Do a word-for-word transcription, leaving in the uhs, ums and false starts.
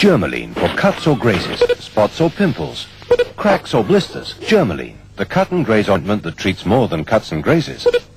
Germaline for cuts or grazes, spots or pimples, cracks or blisters. Germaline, the cut and graze ointment that treats more than cuts and grazes.